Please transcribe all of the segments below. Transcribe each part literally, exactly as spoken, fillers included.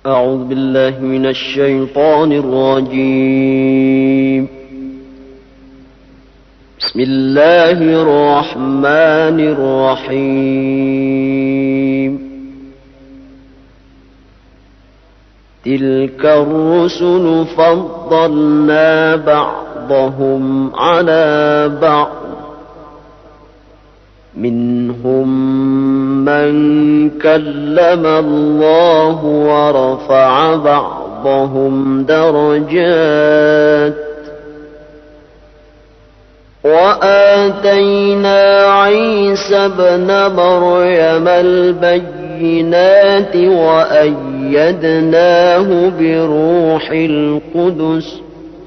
أعوذ بالله من الشيطان الرجيم. بسم الله الرحمن الرحيم. تلك الرسل فضلنا بعضهم على بعض، منهم من كلم الله ورفع بعضهم درجات، وآتينا عيسى ابن مريم البينات وأيدناه بروح القدس،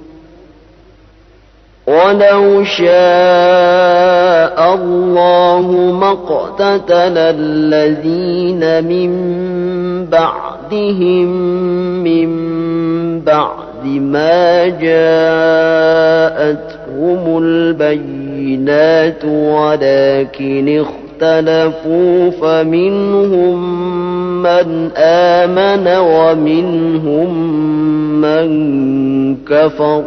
ولو شاء الله ما اقتتل الذين من بعدهم من بعد ما جاءتهم البينات، ولكن اختلفوا فمنهم من آمن ومنهم من كفر،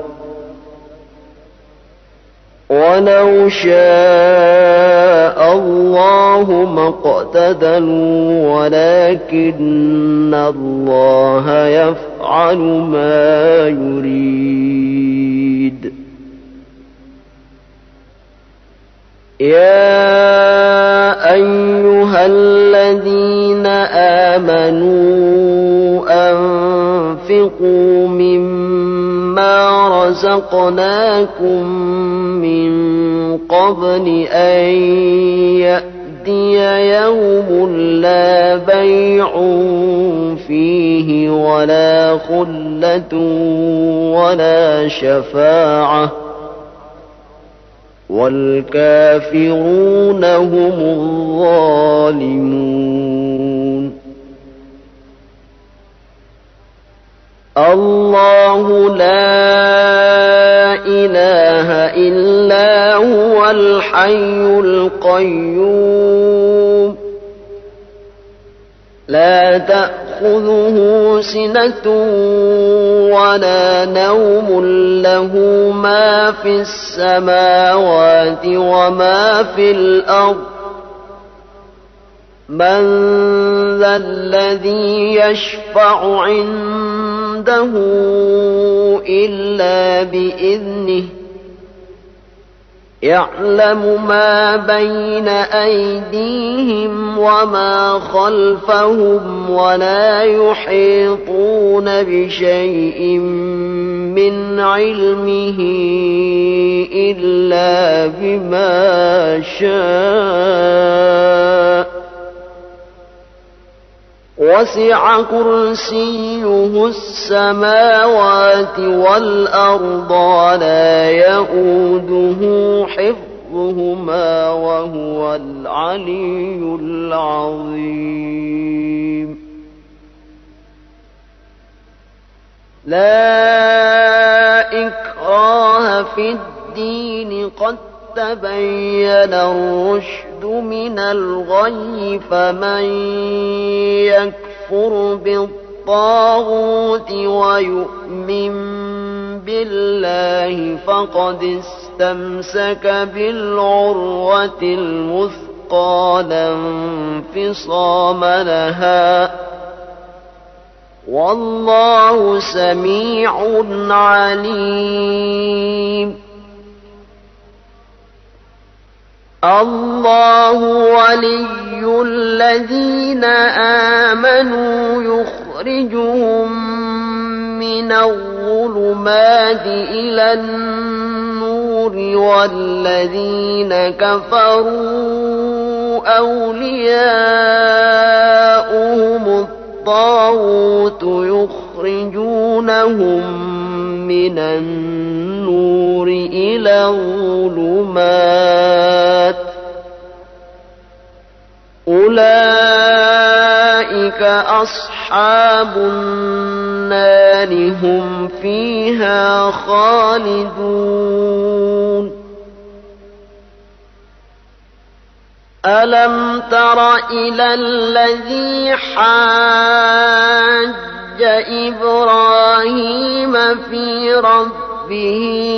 ولو شاء الله ما اقتتلوا ولكن الله يفعل ما يريد. يا أيها الذين آمنوا أنفقوا مما رزقناكم من قبل أن يأتي يوم لا بيع فيه ولا خلة ولا شفاعة، والكافرون هم الظالمون. الله لا إله إلا هو الحي القيوم، لا تأخذه سنة ولا نوم، له ما في السماوات وما في الأرض. من ذا الذي يشفع عنده إلا بإذنه، يعلم ما بين أيديهم وما خلفهم، ولا يحيطون بشيء من علمه إلا بما شاء، وسع كرسيه السماوات والأرض ولا يئوده حفظهما وهو العلي العظيم. لا إكراه في الدين، قد تبين الرشد من الغي، فمن يكفر بالطاغوت ويؤمن بالله فقد استمسك بالعروة الوثقى لا انفصام لها، والله سميع عليم. الله ولي الذين آمنوا يخرجهم من الظلمات إلى النور، والذين كفروا أولياؤهم الطاغوت يخرجونهم من النور إلى الظلمات، أولئك أصحاب النار هم فيها خالدون. ألم تر إلى الذي حاج إبراهيم في ربه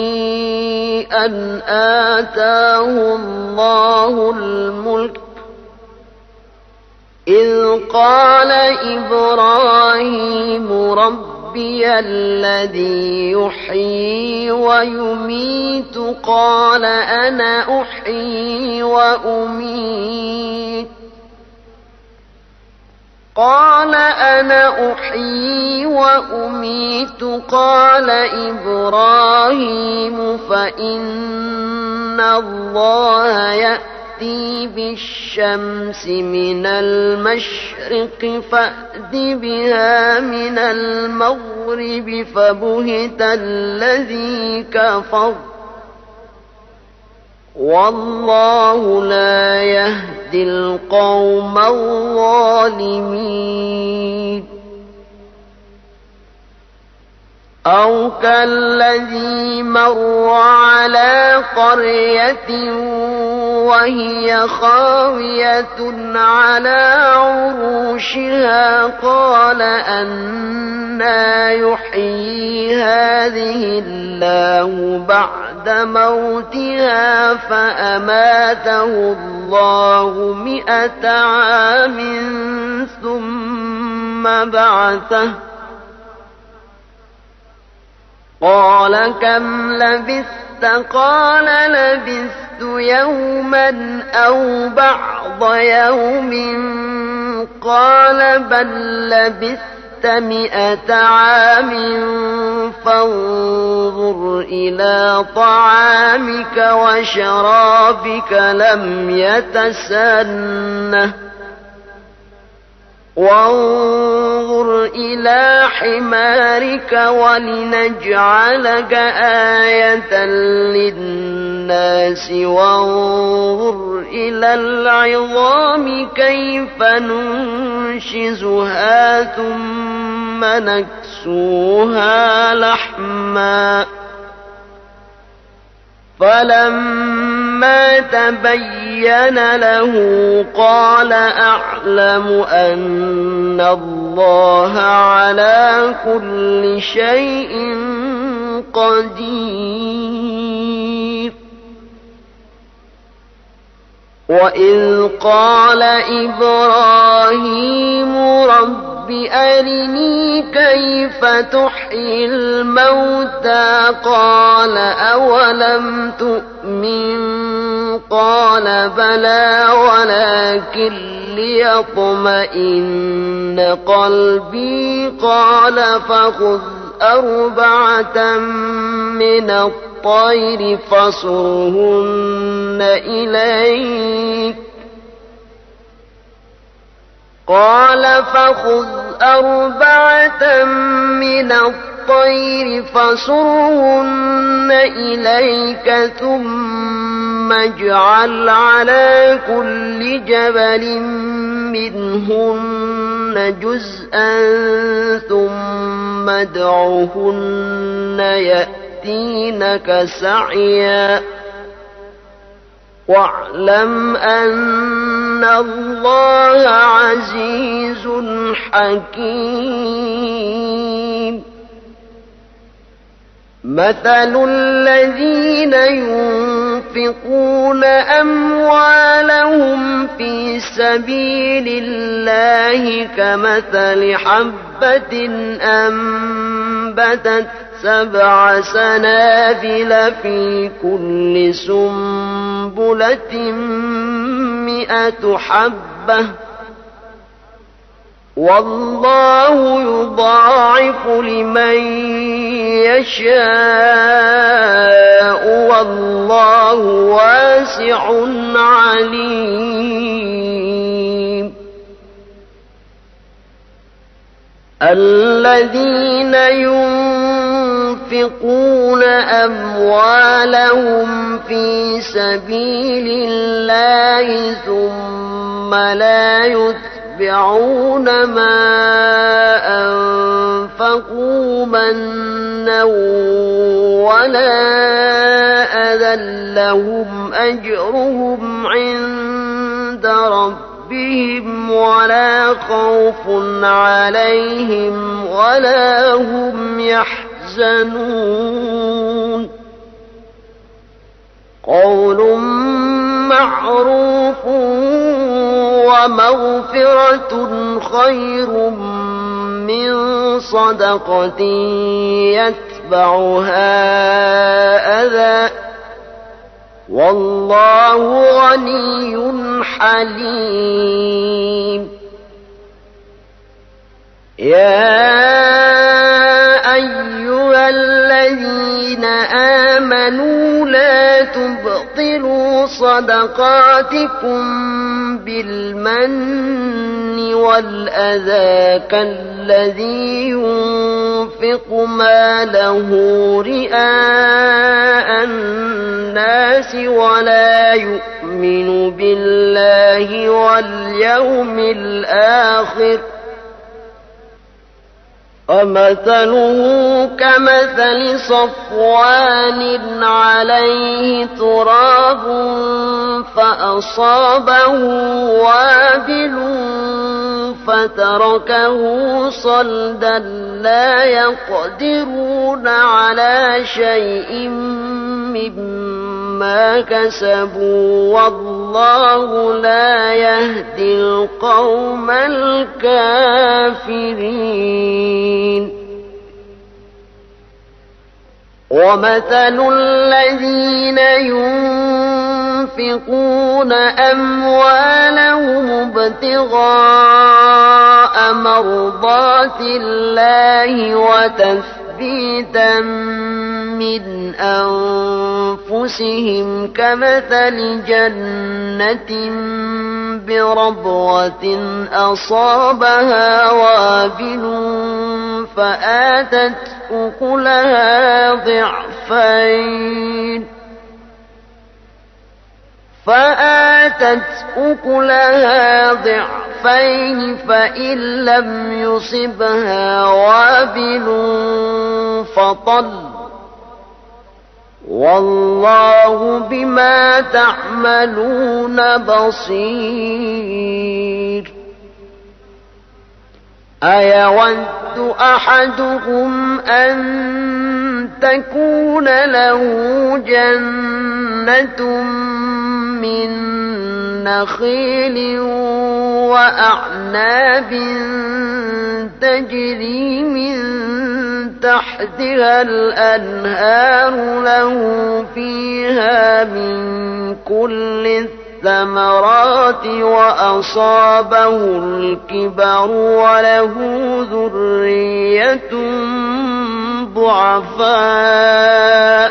أن آتاه الله الملك إذ قال إبراهيم ربي الذي يحيي ويميت قال أنا أحيي وأميت قال أنا أحيي وأميت قال إبراهيم فإن الله يأتي بالشمس من المشرق فأت بها من المغرب فبهت الذي كفر والله لا يهدي القوم الظالمين أو كالذي مر على قرية وهي خاوية على عروشها قال أنى يحيي هذه الله بعد موتها فأماته الله مئة عام ثم بعثه قال كم لبثت قال لبثت يوما أو بعض يوم قال بل لبثت مئة عام فانظر إلى طعامك وشرابك لم يتسنه وانظر إلى حمارك ولنجعلك آية للناس وانظر إلى العظام كيف ننشزها ثم نكسوها لحما فلما تبين له قال أعلم أن الله على كل شيء قدير وإذ قال إبراهيم رب أرني كيف تحيي الموتى قال أولم تؤمن قال بلى ولكن ليطمئن قلبي قال فخذ أربعة من الطير فصرهن إليك قال فخذ أربعة من الطير فصرهن إليك ثم اجعل على كل جبل منهن جزءا ثم ادعهن يأتينك سعيا واعلم أن الله عزيز حكيم مثل الذين ينفقون أموالهم في سبيل الله كمثل حبة أنبتت سبع سنابل في كل سنبلة مئة حبة والله يضاعف لمن يشاء والله واسع عليم الذين ينفقون أموالهم في سبيل الله ثم لا يتبعون ما أنفقوا منا ولا أذى لهم أجرهم عند ربهم ربهم ولا خوف عليهم ولا هم يحزنون قول معروف ومغفرة خير من صدقة يتبعها أذى والله غني حليم يا أيها الذين آمنوا لا تبطلوا صدقاتكم بالمن والأذى كالذي ينفق ماله رئاء الناس ولا يؤمن بالله واليوم الآخر ومثله كمثل صفوان عليه تراب فأصابه وابل فتركه صلدا لا يقدرون على شيء مما كسبوا والله لا يهدي القوم الكافرين ومثل الذين ينفقون أموالهم ابتغاء مرضات الله وتثبيتا من أنفسهم كمثل جنة بربوة أصابها وابل فآتت أكلها ضعفين فآتت أكلها ضعفين فإن لم يصبها وابل فطل والله بما تعملون بصير أيود أحدهم أن تكون له جنة من نخيل وأعناب تجري من تحتها الأنهار له فيها من كل الثمرات وأصابه الكبر وله ذرية ضعفاء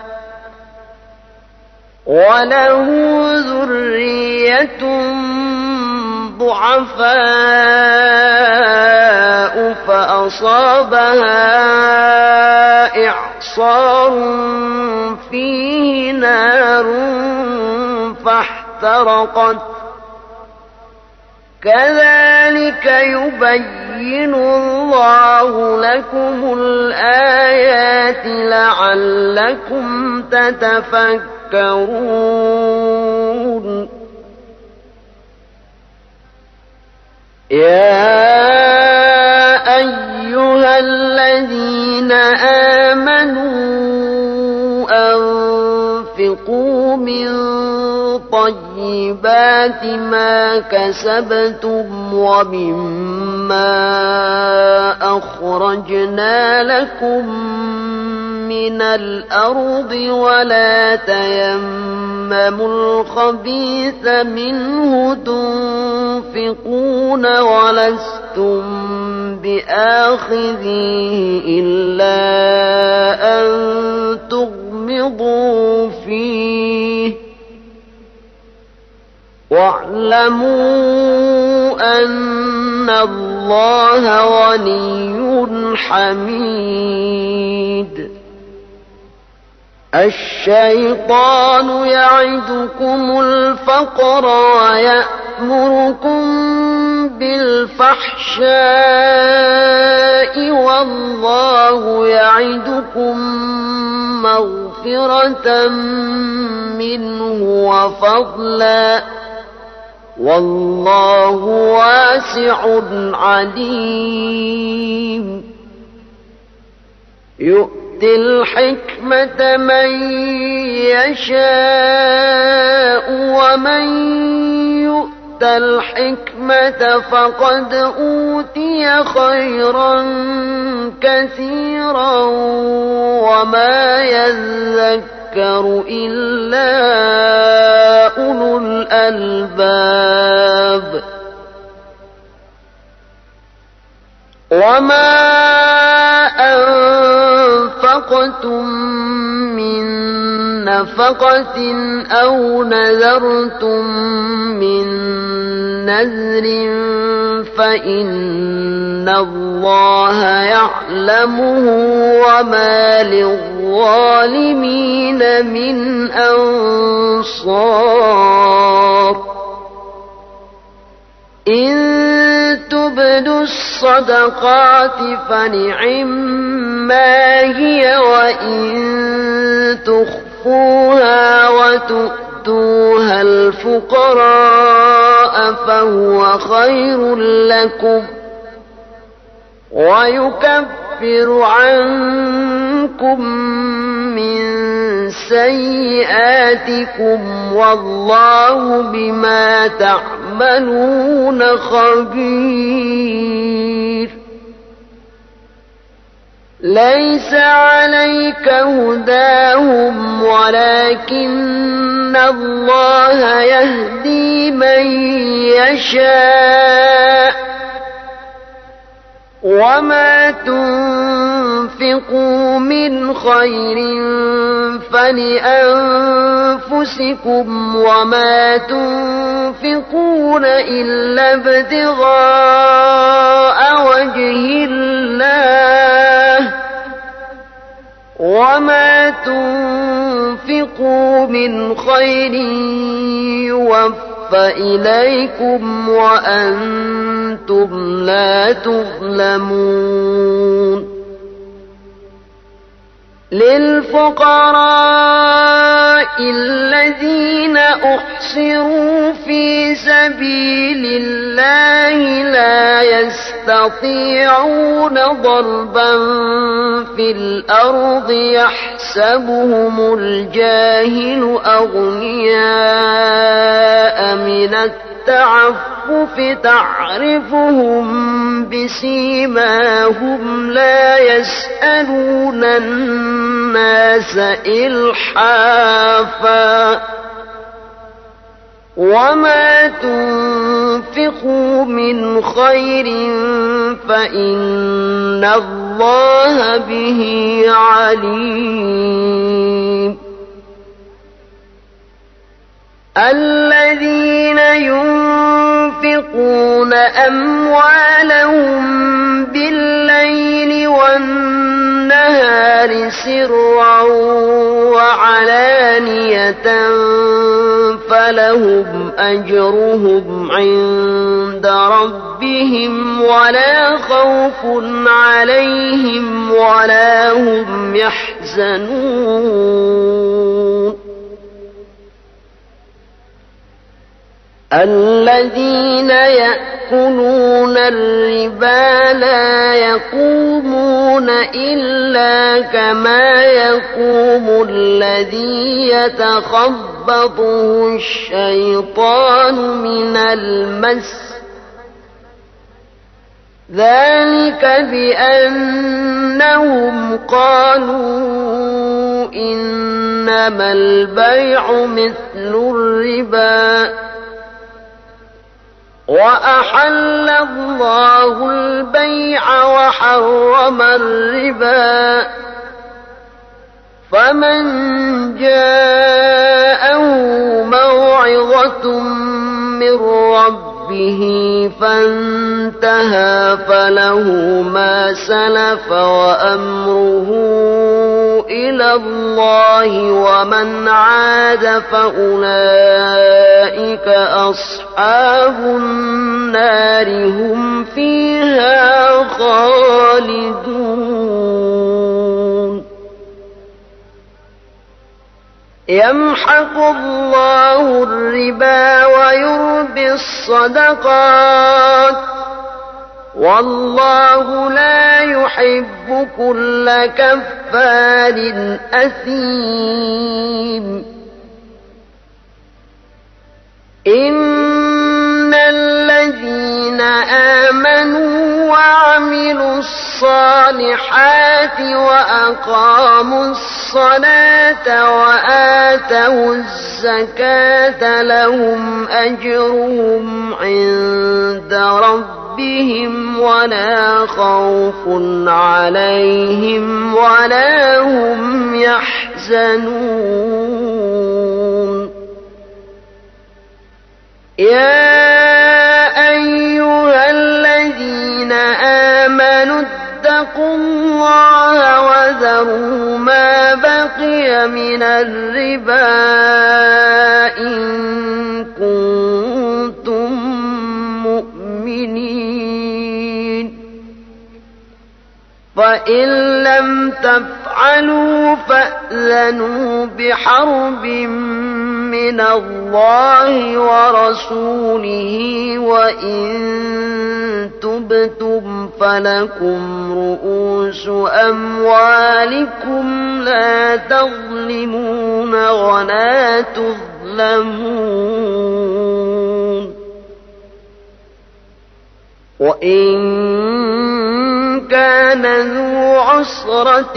وله ذرية ضعفاء فأصابها إعصار فيه نار فاحترقت كذلك يبين الله لكم الآيات لعلكم تتفكرون يا أيها الذين آمنوا أنفقوا من طيبات ما كسبتم ومما أخرجنا لكم من الأرض ولا تيمموا الخبيث منه تنفقون ولستم بآخذيه إلا أن تغمضوا فيه واعلموا أن الله غني حميد الشيطان يعدكم الفقر ويأمركم بالفحشاء والله يعدكم مغفرة منه وفضلا والله واسع عليم يؤتي الحكمة من يشاء ومن يؤت الحكمة فقد أوتي خيرا كثيرا وما يذكر إلا أولو الألباب وما أنفقتم من نفقة أو نذرتم من نذر فإن الله يعلمه وما للظالمين من أنصار إن تبدوا الصدقات فنعما هي وإن تخفوها وتؤتوها الفقراء فهو خير لكم ويكفر عنكم من سيئاتكم والله بما تعملون خبير ليس عليك هداهم ولكن الله يهدي من يشاء وما تنفقوا من خير فلأنفسكم وما تنفقون إلا ابتغاء وجه الله وما تنفقوا من خير يوفى إليكم وأنتم لا تظلمون للفقراء الذين أحصروا في سبيل الله لا يستطيعون ضربا في الأرض يحسبهم الجاهل أغنياء من التعفف تعرفهم بسيماهم لا يسألون الناس إلحافا وما تنفقوا من خير فإن الله به عليم الذين ينفقون أموالهم بالليل والنهار سرا وعلانية فلهم أجرهم عند ربهم ولا خوف عليهم ولا هم يحزنون الذين يأكلون الربا لا يقومون إلا كما يقوم الذي يتخبطه الشيطان من المس ذلك بأنهم قالوا إنما البيع مثل الربا وأحل الله البيع وحرم الربا فمن جاءه موعظة من ربه فانتهى فله ما سلف وأمره إلى الله ومن عاد فأولئك أصحاب النار هم فيها خالدون يمحق الله الربا ويربي الصدقات والله لا يحب كل كفار أثيم إن الذين آمنوا وعملوا الصالحات وأقاموا الصلاة وآتوا الزكاة لهم أجرهم عند ربهم ولا خوف عليهم ولا هم يحزنون يا أيها الذين آمنوا اتقوا الله وذروا ما بقي من الربا إن كنتم مؤمنين فإن لم تفعلوا فأذنوا بحرب من الله ورسوله وإن تبتم فلكم رؤوس أموالكم لا تظلمون ولا تظلمون وإن كان ذو عسرة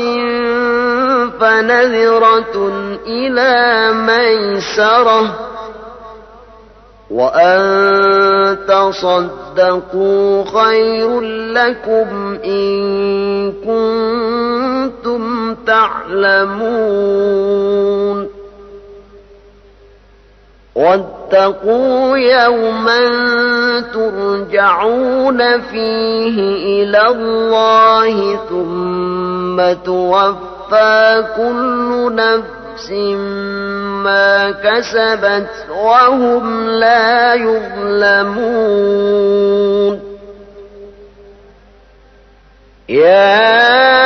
فنذرة إلى ميسرة وأن تصدقوا خير لكم إن كنتم تعلمون واتقوا يوما ترجعون فيه إلى الله ثم توفى كل نفس ما كسبت وهم لا يظلمون يا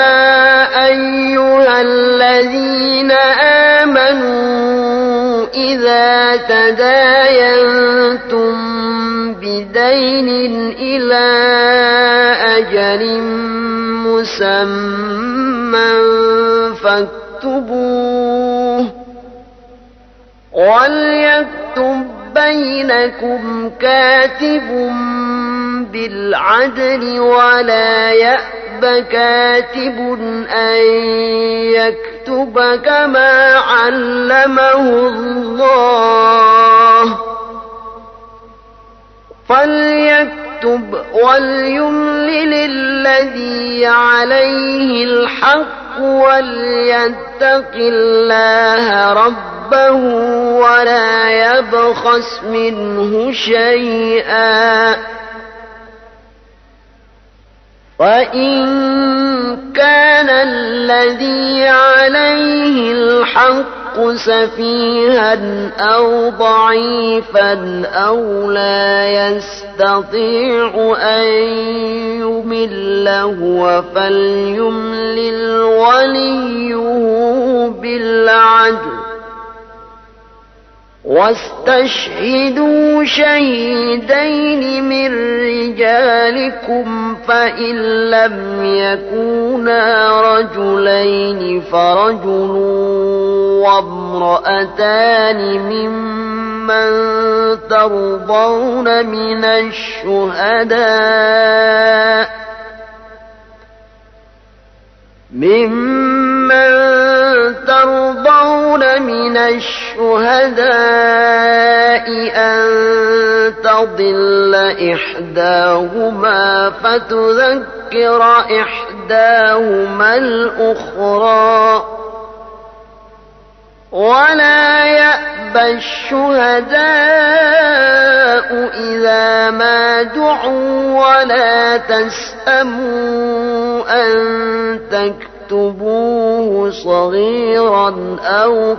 أيها الذين آمنوا إذا تداينتم بدين إلى أجل مسمى فاكتبوه وليكتب بينكم كاتب بالعدل ولا يأب كاتب أن يكتب كما علمه الله فليكتب وليملل الذي عليه الحق وليتق الله ربه ولا يبخس منه شيئا وإن كان الذي عليه الحق سفيها أو ضعيفا أو لا يستطيع أن يمل هو فليملل وليه بالعدل واستشهدوا شهيدين من رجالكم فإن لم يكونا رجلين فرجل وامرأتان ممن ترضون من الشهداء ممن ترضون من الشهداء أن تضل إحداهما فتذكر إحداهما الأخرى ولا يأبى الشهداء إذا ما دعوا ولا تسأموا أن تكتبوه صغيرا أو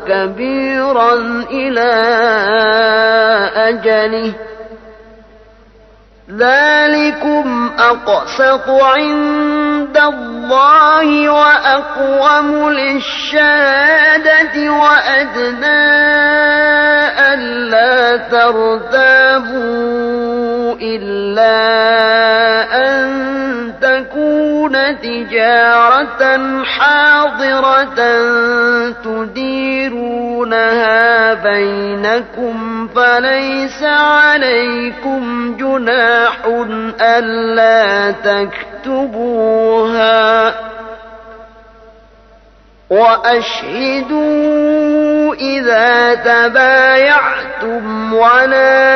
كبيرا إلى أجله ذلكم أقسط عند الله وأقوم للشهادة وأدنى ألا ترتابوا إلا أن تكون تجارة حاضرة تديرونها بينكم فليس عليكم جناح ألا تكتبوها وأشهدوا إذا تبايعتم ولا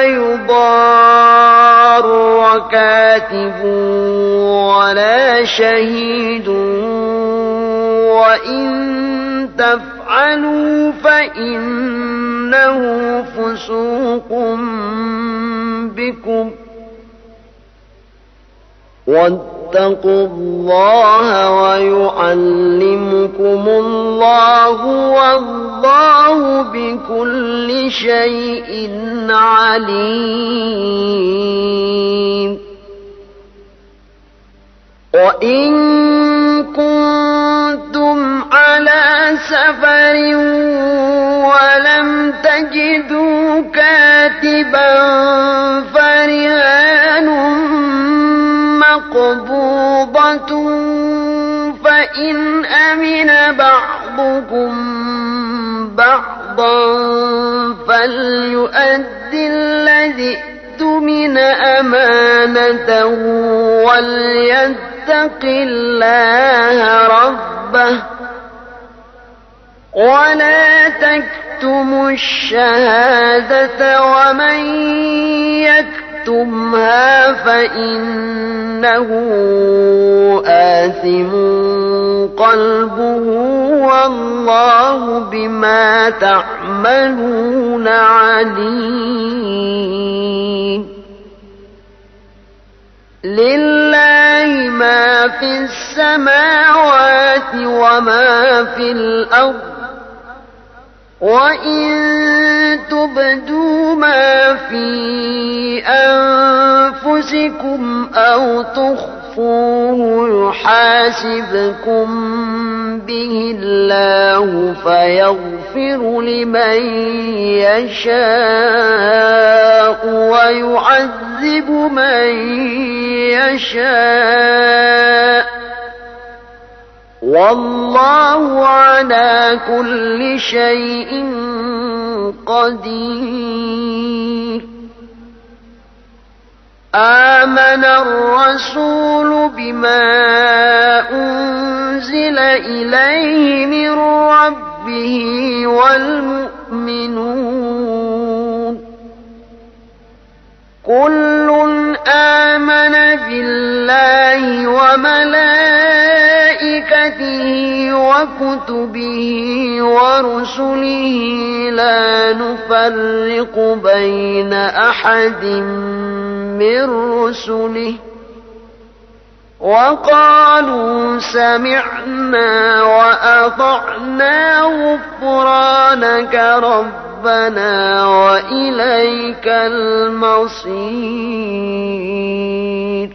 يضار كاتب ولا شهيد وإن تفعلوا فإنه فسوق بكم واتقوا الله ويعلمكم الله والله بكل شيء عليم. وإن كنتم على سفر ولم تجدوا كاتبا فرهان مقبوضة فإن أمن بعضكم بعضا فليؤدي الذي اؤتمن أمانته وليتق الله ربه ولا تكتموا الشهادة ومن يكتمها فإنه آثم قلبه والله بما تعملون عليم. لله ما في السماوات وما في الأرض وإن تبدوا ما في أنفسكم أو تخفوه يحاسبكم به الله فيغفر لمن يشاء ويعذب من يشاء والله على كل شيء قدير. آمن الرسول بما أنزل إليه من ربه والمؤمنون كل آمن بالله وملائكته وكتبه ورسله لا نفرق بين أحد من رسله وقالوا سمعنا وأطعنا غفرانك ربنا وإليك المصير.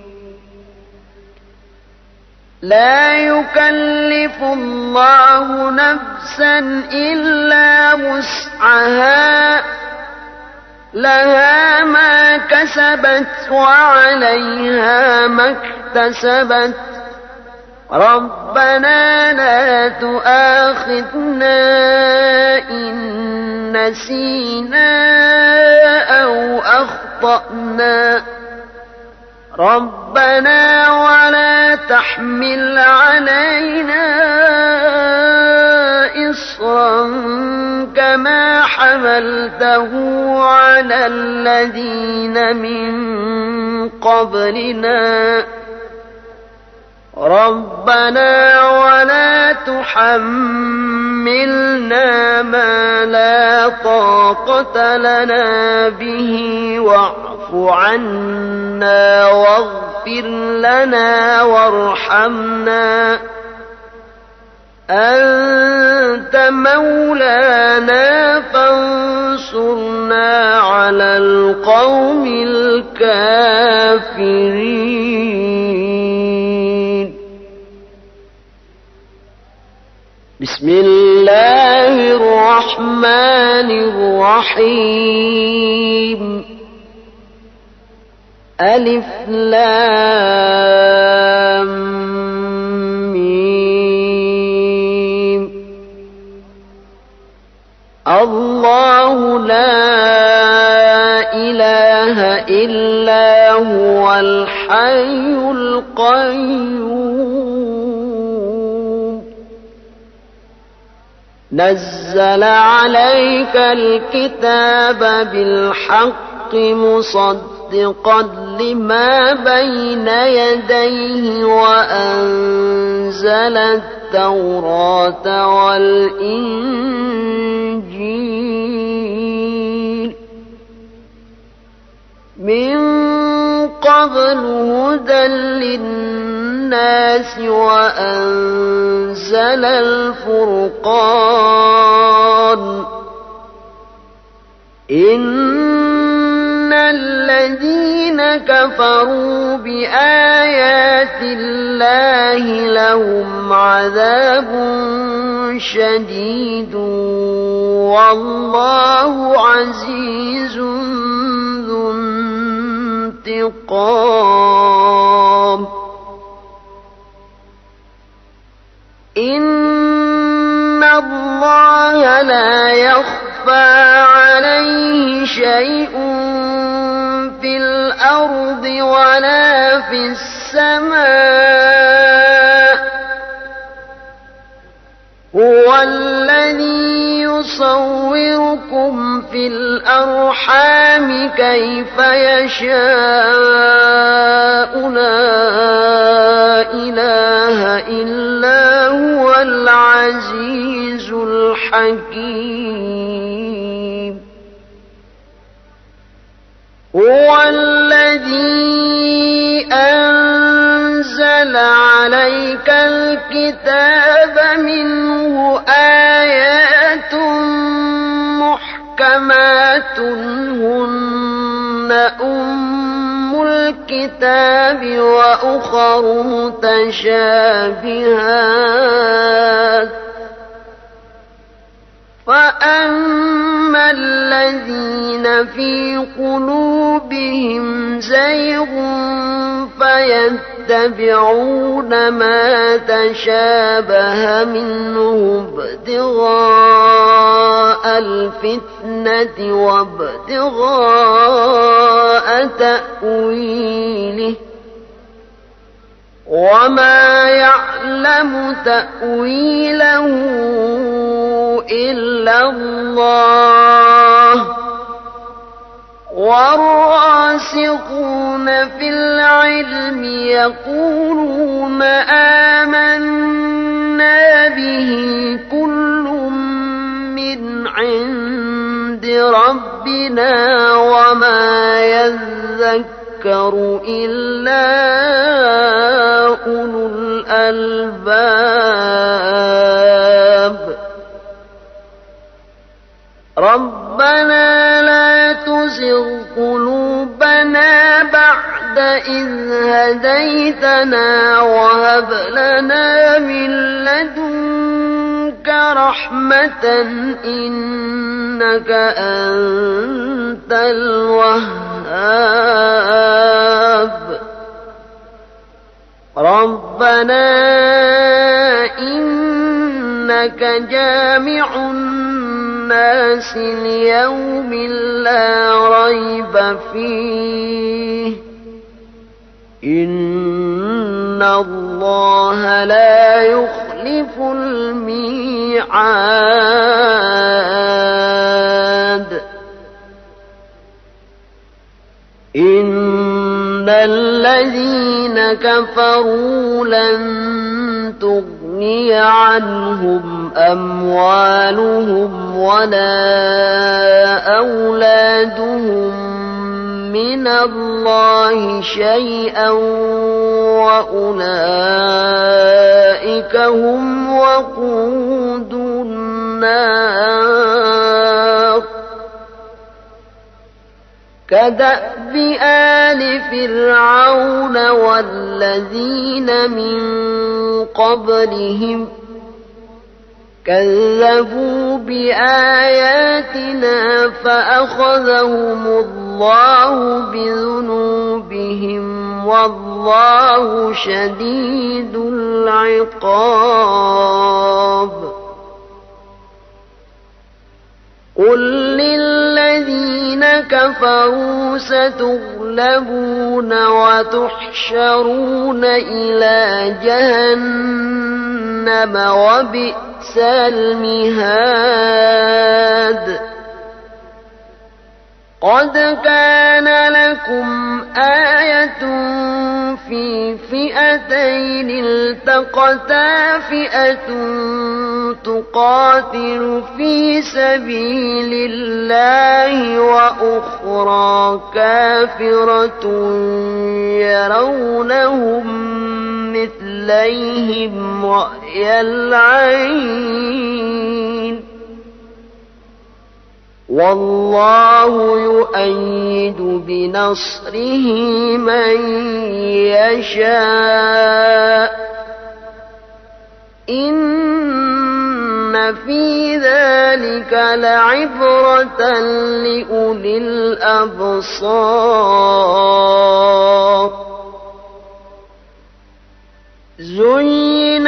لا يكلف الله نفسا إلا وسعها لها ما كسبت وعليها ما اكتسبت ربنا لا تؤاخذنا إن نسينا أو أخطأنا ربنا ولا تحمل علينا إصرا كما حملته على الذين من قبلنا ربنا ولا تحملنا ما لا طاقة لنا به واعف عنا واغفر لنا وارحمنا أنت مولانا فانصرنا على القوم الكافرين. الكافرين. بسم الله الرحمن الرحيم. ألف لام ميم. الله لا إله إلا هو الحي القيوم. نزل عليك الكتاب بالحق مصدقا لما بين يديه وأنزل التوراة والإنجيل من قبل هدى للناس وأنزل الفرقان. إن الذين كفروا بآيات الله لهم عذاب شديد والله عزيز ذو انتقام. إن الله لا يخفى عليه شيء في الأرض ولا في السماء. هو الذي يصوركم في الأرحام كيف يشاء. لا إله إلا هو العزيز الحكيم. هو الذي أنزل عليك الكتاب منه آيات محكمات هن أم الكتاب وأخر متشابهات. فأما الذين في قلوبهم زيغ فيتبعون ما تشابه منه ابتغاء الفتنة وابتغاء تأويله وما يعلم تأويله إلا الله. والراسخون في العلم يقولون آمنا به كل من عند ربنا وما يذكر إلا أولو الألباب. ربنا لا تزغ قلوبنا بعد إذ هديتنا وهب لنا من لدنك رحمة إنك أنت الوهاب. ربنا إنك جامع الناس ليوم لا ريب فيه إن الله لا يخلف الميعاد. إن الذين كفروا لن تغني عنهم أموالهم ولا أولادهم من الله شيئا وأولئك هم وقود النار. كدأب آل فرعون والذين من قبلهم كذبوا بآياتنا فأخذهم الله بذنوبهم والله شديد العقاب قل للذين كفروا ستغلبون وتحشرون إلى جهنم وبئس المهاد قد كان لكم آية في فئتين التقتا فئة تقاتل في سبيل الله وأخرى كافرة يرونهم مثليهم رأي العين والله يؤيد بنصره من يشاء إن في ذلك لعبرة لأولي الأبصار زين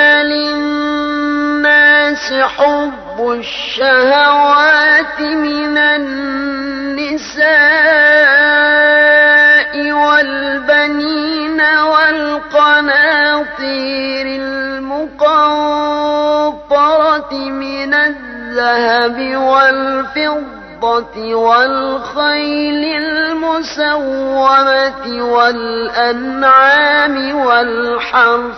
للناس حب الشهوات من النساء والبنين والقناطير المقنطرة من الذهب والفضة والخيل المسومة والأنعام والحرث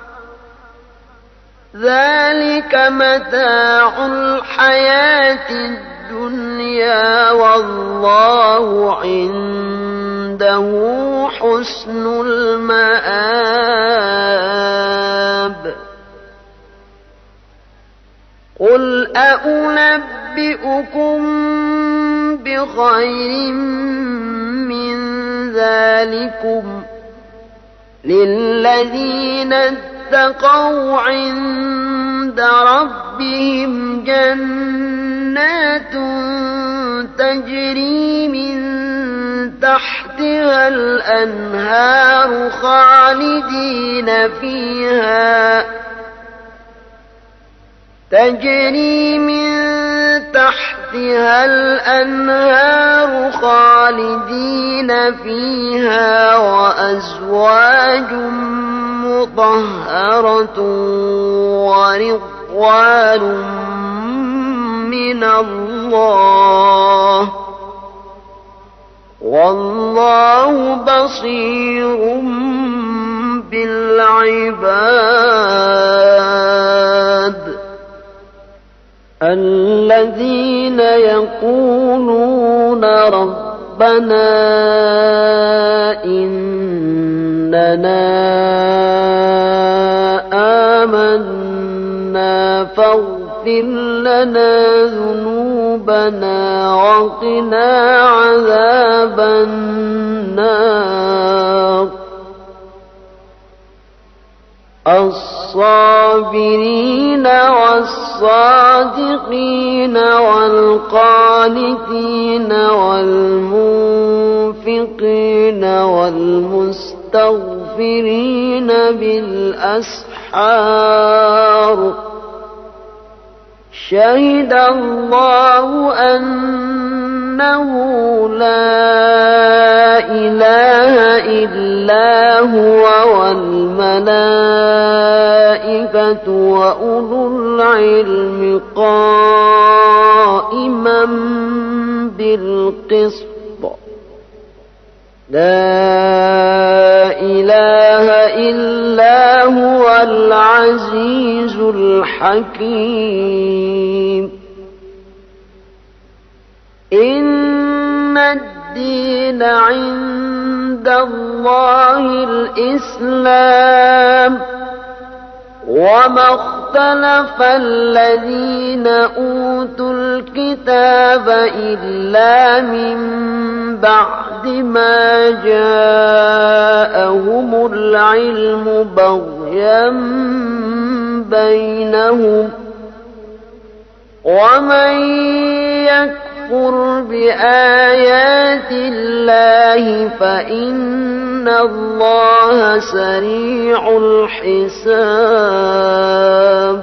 ذلك متاع الحياة الدنيا والله عنده حسن المآب قل أنبئكم بخير من ذلكم للذين اتقوا عند ربهم جنات تجري من تحتها الأنهار خالدين فيها تجري من تحتها الأنهار خالدين فيها وأزواج مطهرة ورضوان من الله والله بصير بالعباد الذين يقولون ربنا إننا آمنا فاغفر لنا ذنوبنا وقنا عذاب النار الصابرين والصادقين والقانتين والمنفقين والمستغفرين بالأسحار شهد الله أنه لا إله إلا هو والملائكة وأولو العلم قائما بالقسط لا إله إلا هو العزيز الحكيم إن الدين عند الله الإسلام وما اختلف الذين أوتوا الكتاب إلا من بعد ما جاءهم العلم بغيا بينهم ومن يكفر بآيات الله فإن الله سريع الحساب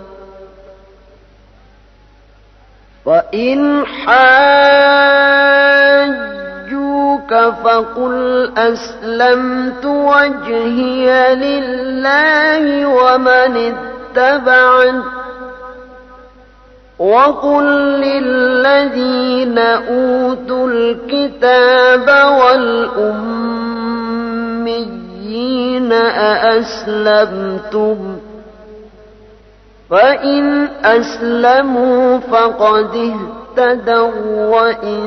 فإن حاجوك فقل أسلمت وجهي لله ومن اتبعني وقل للذين أوتوا الكتاب والأميين أأسلمتم فإن أسلموا فقد اهتدوا وإن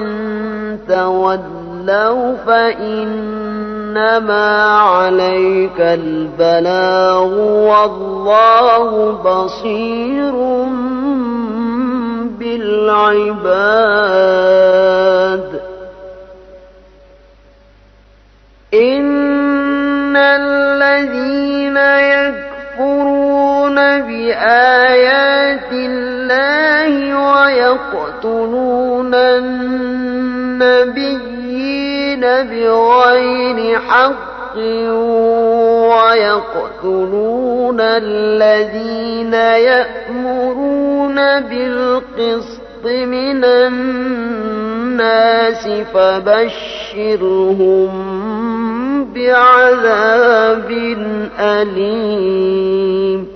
تولوا فإنما عليك البلاغ والله بصير بالعباد إن الذين يكفرون بآيات الله ويقتلون النبيين بغير حق ويقتلون الذين يأمرون بالقسط من الناس فبشرهم بعذاب أليم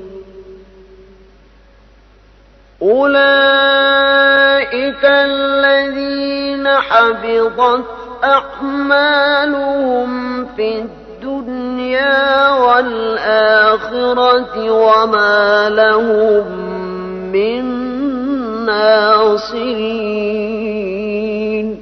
أولئك الذين حبطت أعمالهم في الدنيا والآخرة وما لهم من ناصرين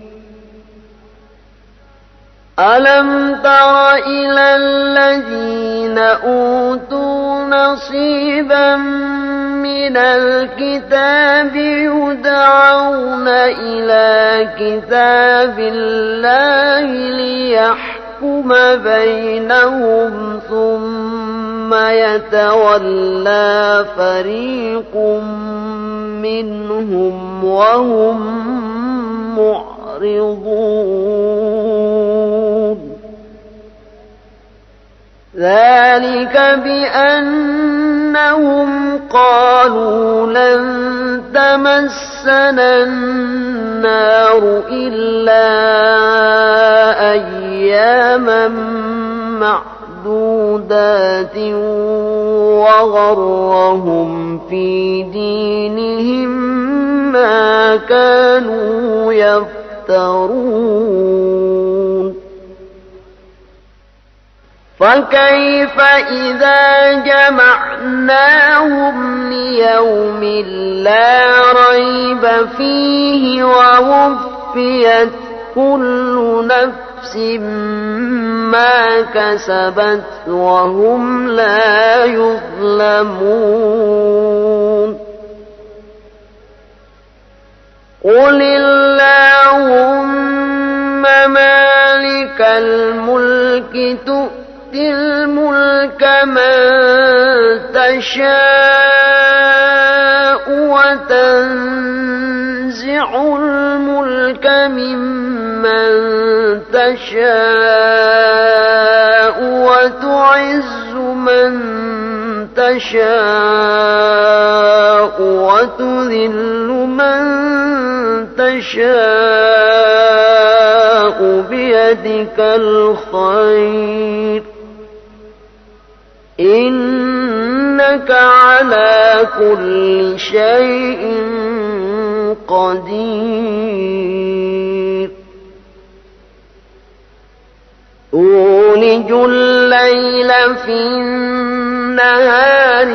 ألم تر إلى الذين أوتوا نصيبا من الكتاب يدعون إلى كتاب الله ليحكم بينهم ثم يتولى فريق منهم وهم معرضون ذلك بأنهم قالوا لن تمسنا النار إلا أياما معدودات وغرهم في دينهم ما كانوا يفترون فكيف إذا جمعناهم ليوم لا ريب فيه ووفيت كل نفس ما كسبت وهم لا يظلمون قل اللهم مالك الملك تؤتي الملك من تشاء وتنزع الملك ممن تشاء وتعز من تشاء وتذل من تشاء بيدك الخير إنك على كل شيء قدير تولج الليل في النهار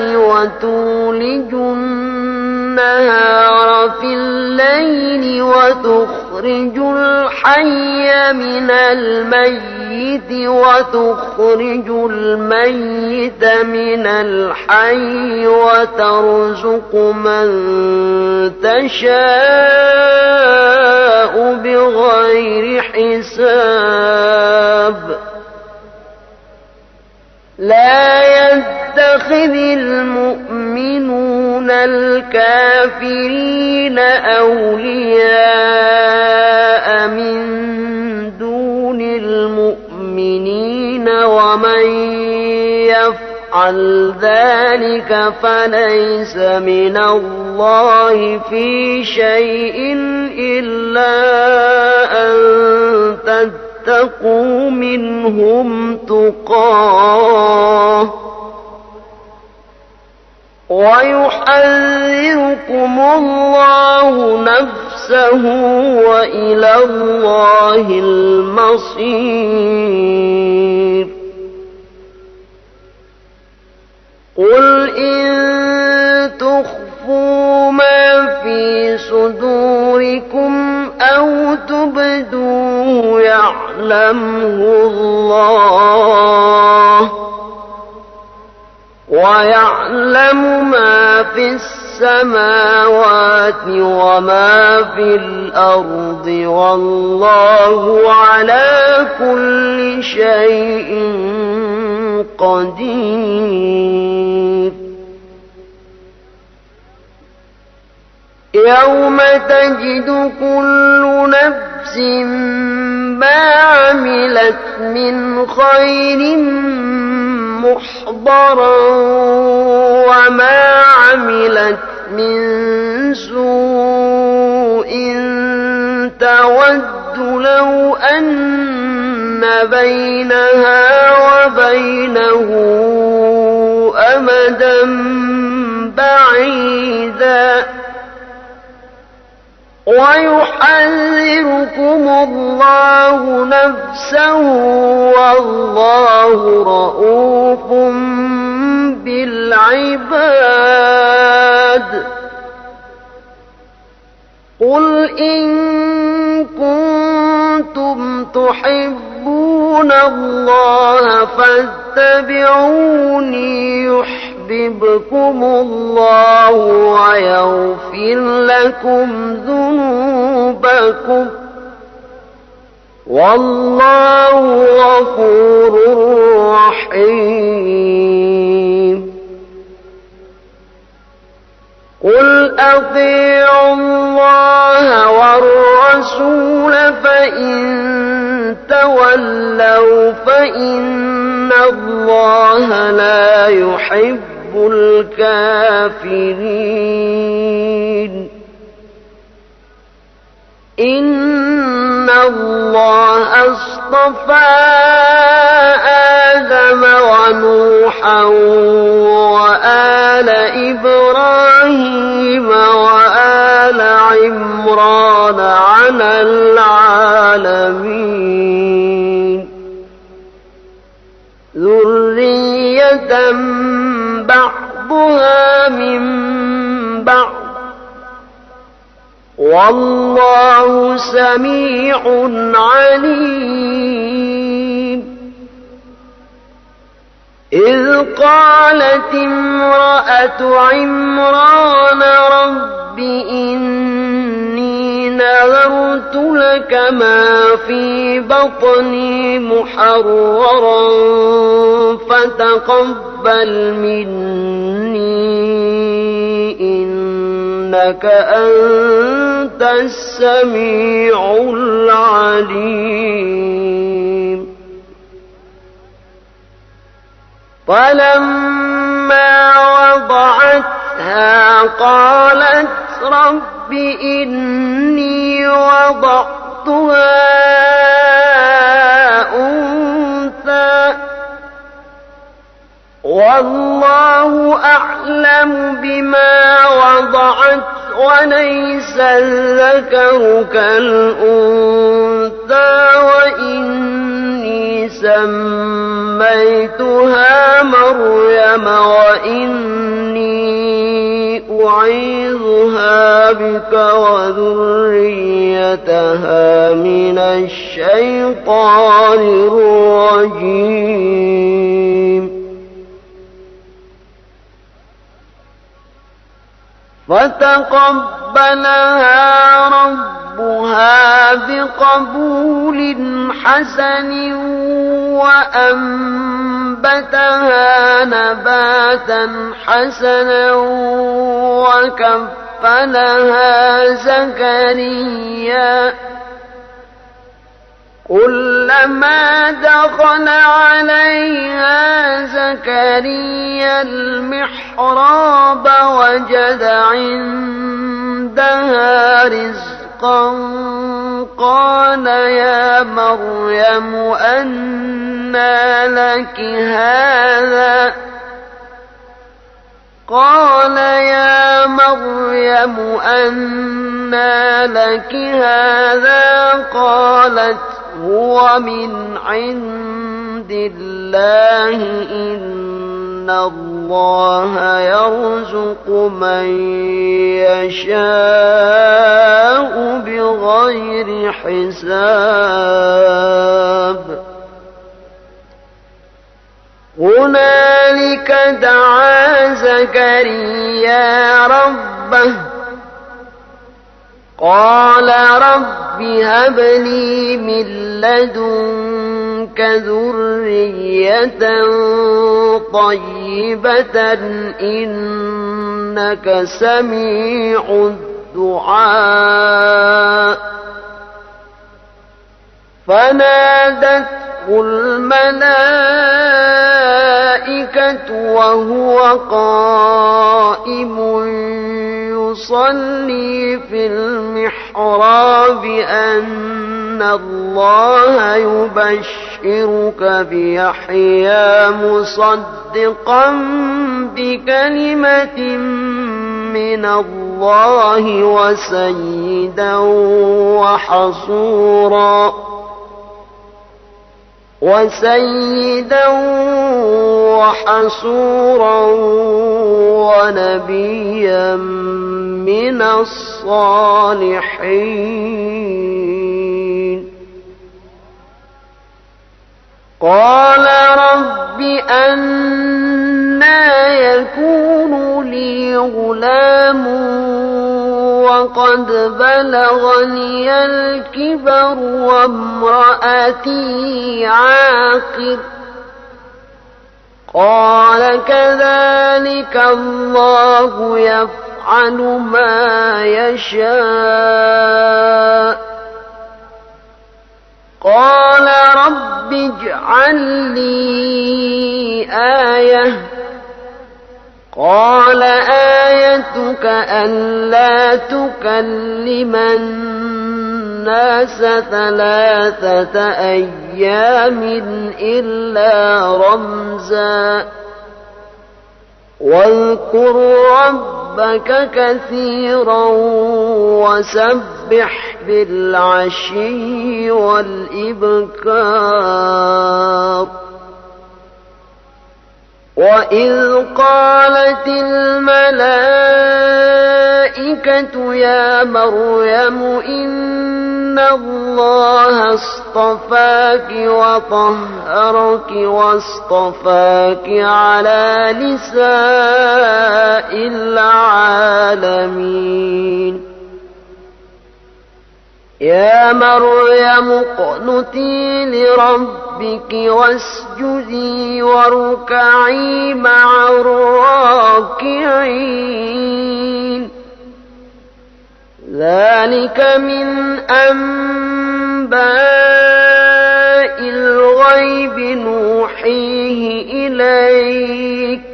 وتولج النهار في الليل وتخرج تخرج الحي من الميت وتخرج الميت من الحي وترزق من تشاء بغير حساب لا يتخذ المؤمنون الكافرين أولياء من دون المؤمنين ومن يفعل ذلك فليس من الله في شيء إلا أن تتقوا منهم تقاه ويحذركم الله نفسه وإلى الله المصير قل إن تخفوا ما في صدوركم أو تبدوه يعلمه الله ويعلم ما في السماوات وما في الأرض والله على كل شيء قدير يوم تجد كل نفس ما عملت من خير محضرا وما عملت من سوء تود لو أن بينها وبينه أمدا بعيدا ويحذركم الله نفسه والله رءوف بالعباد قل إن كنتم تحبون الله فاتبعوني يحببكم الله ويغفر لكم ذنوبكم والله غفور رحيم قل أطيعوا الله والرسول فإن تولوا فإن الله لا يحب الكافرين إن الله اصطفى آدم ونوحا وآل إبراهيم وآل عمران على العالمين ذرية بعضها من بعض والله سميع عليم إذ قالت امرأة عمران رب إني نذرت لك ما في بطني محررا فتقبل مني إنك أنت السميع العليم فلما وضعتها قالت رب إني وضعتها أنثى والله أعلم بما وضعت وليس الذكر كالأنثى وإني سميتها مريم وإني أعيذها بك وذريتها من الشيطان الرجيم. فتقبلها ربها بقبول حسن وأنبتها نباتا حسنا وكفلها زكريا كلما دخل عليها زكريا المحراب وجد عندها رزقا قال يا مريم أنى لك هذا قال يا مريم أنى لك هذا قالت هو من عند الله إن الله يرزق من يشاء بغير حساب. هنالك دعا زكريا ربه قال رب هب لي من لدنك ذرية طيبة إنك سميع الدعاء. فنادته الملائكة وهو قائم يصلي في المحراب أن الله يبشرك بيحيى مصدقا بكلمة من الله وسيدا وحصورا وسيدا وحصورا ونبيا من الصالحين. قال رب أنى يكون لي غلام وقد بلغني الكبر وامرأتي عاقر قال كذلك الله يفعل ما يشاء. قال رب اجعل لي آية قال آيتك ألا تكلم الناس ثلاثة أيام إلا رمزا واذكر ربك كثيرا وسبح بالعشي والإبكار. وإذ قالت الملائكة يا مريم إن الله اصطفاك وطهرك واصطفاك على نساء العالمين. يا مريم اقنتي لربك واسجدي واركعي مع الراكعين. ذلك من أنباء الغيب نوحيه إليك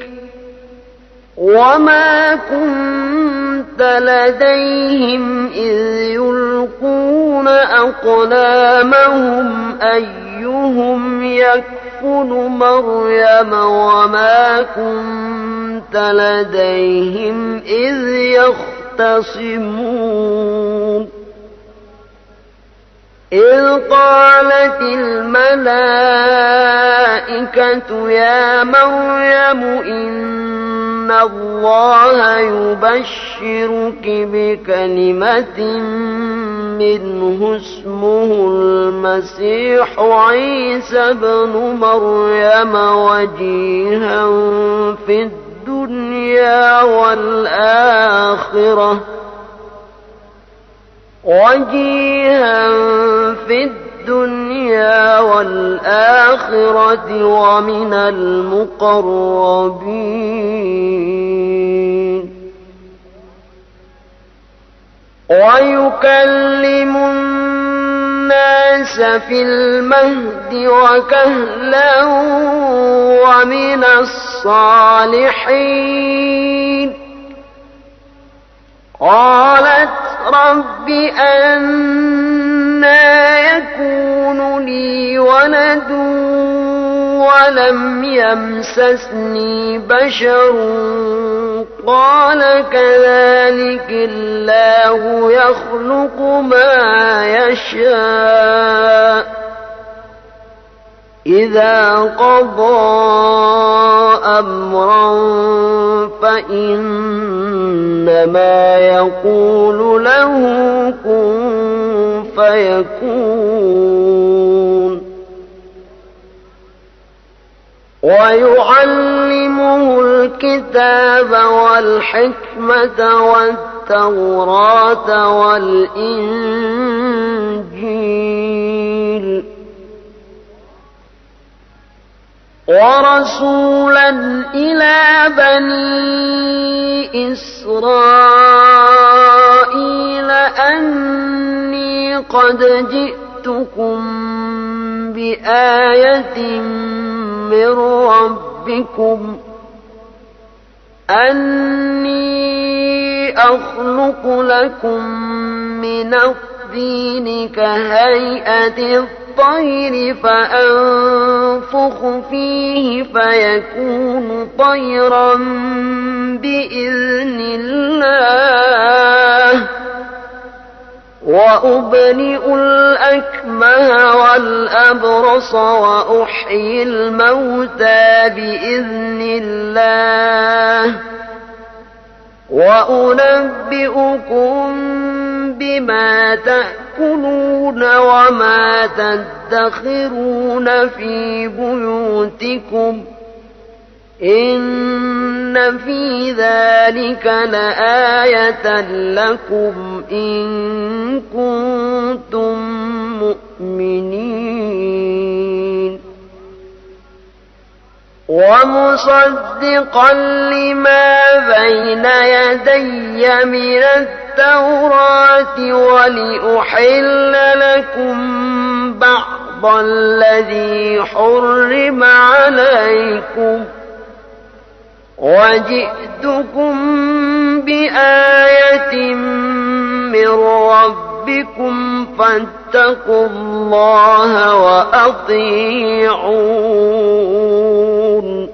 وما كنت لديهم إذ يلقون أقلامهم أيهم يكفل مريم وما كنت لديهم إذ يختصمون. إذ قالت الملائكة يا مريم إن إن الله يبشرك بكلمة منه اسمه المسيح عيسى ابن مريم وجيها في الدنيا والآخرة وجيها في الدنيا والآخرة ومن المقربين ويكلم الناس في المهد وكهلا ومن الصالحين قالت رب أنى يكون لي ولد ولم يمسسني بشر قال كذلك الله يخلق ما يشاء إذا قضى أمرا فإنما يقول له كن فيكون ويعلمه الكتاب والحكمة والتوراة والإنجيل ورسولا إلى بني إسرائيل أني قد جئتكم بآية من ربكم أني أخلق لكم من الطين كهيئة الطير فأنفخ فيه فيكون طيرا بإذن الله وأبرئ الأكمه والأبرص وأحيي الموتى بإذن الله وأنبئكم بما تأكلون وما تدخرون في بيوتكم إن في ذلك لآية لكم إن كنتم مؤمنين ومصدقا لما بين يدي من التوراة ولأحل لكم بعض الذي حرم عليكم وجئتكم بآية من ربكم فاتقوا الله وأطيعون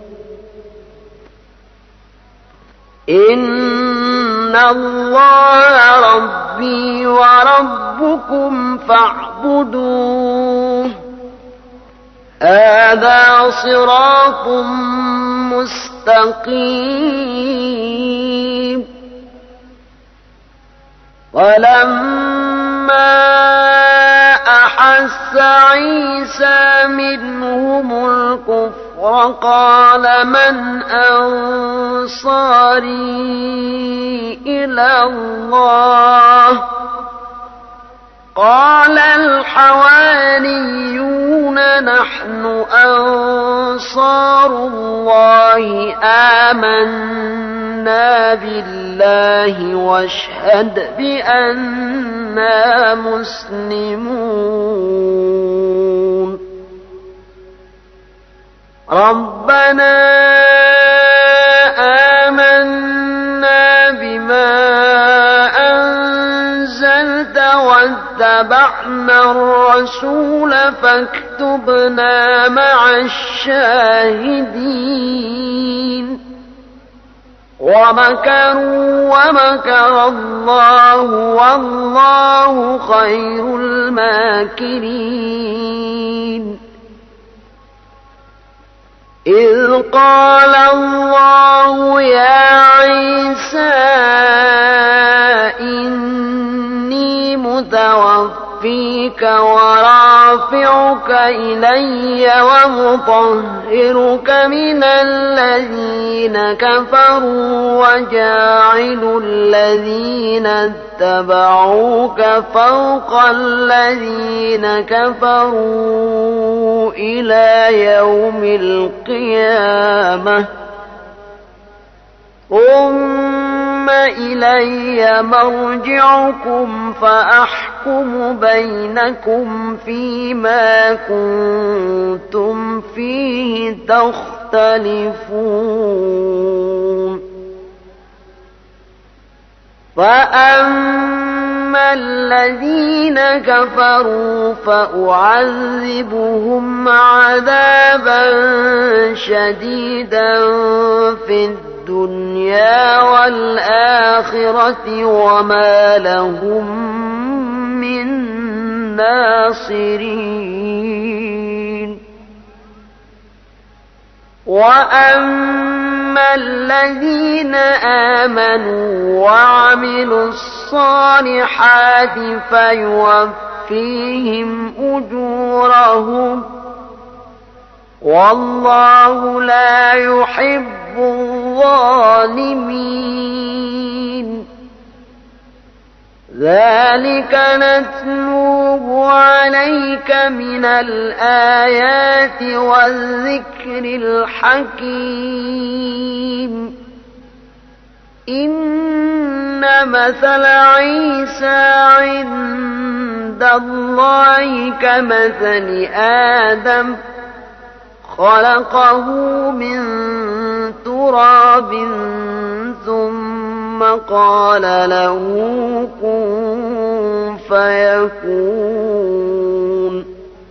إن الله ربي وربكم فاعبدوه هذا صراط مستقيم ولما أحس عيسى منهم الكفر قال من أنصاري إلى الله قال الحواريون نحن أنصار الله آمنا بالله واشهد بأننا مسلمون ربنا آمنا بما أنزلت واتبعنا الرسول فاكتبنا مع الشاهدين ومكروا ومكر الله والله خير الماكرين إذ قال الله يا عيسى إني متوفيك ورافعك إلي ومطهرك من الذين كفروا وجاعل الذين اتبعوك فوق الذين كفروا إلى يوم القيامة ثم إلي مرجعكم فأحكم بينكم فيما كنتم فيه تختلفون فأما الذين كفروا فأعذبهم عذابا شديدا في الدنيا والآخرة وما لهم من ناصرين وأما الذين آمنوا وعملوا الصالحات فيوفيهم أجورهم والله لا يحب الظالمين ذلك نتلوه عليك من الآيات والذكر الحكيم إن مثل عيسى عند الله كمثل آدم خلقه من تراب ثم قال له كن فيكون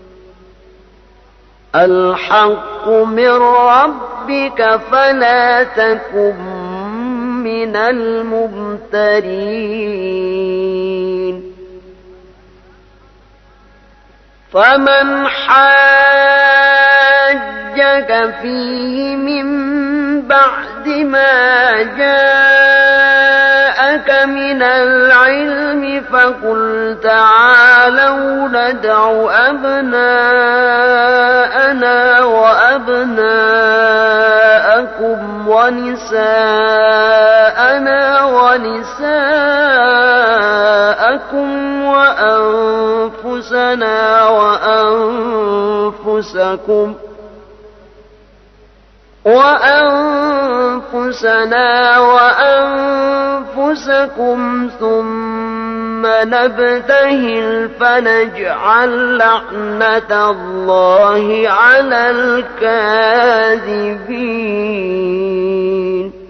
الحق من ربك فلا تكن من الممترين فمن حاجك فيه من بعد ما جاءك من العلم فقل تعالوا ندع أبناءنا وأبناءكم ونساءنا ونساءكم وأنفسنا وأنفسكم وأنفسنا وأنفسكم ثم نبتهل فنجعل لعنة الله على الكاذبين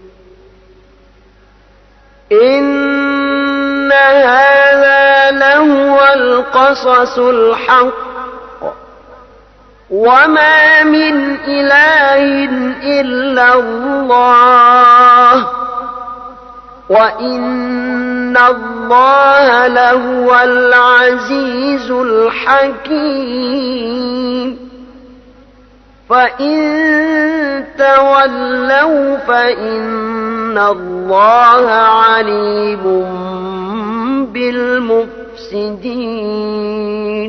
إن هذا لهو القصص الحق وما من إله إلا الله وإن الله لهو العزيز الحكيم فإن تولوا فإن الله عليم بالمفسدين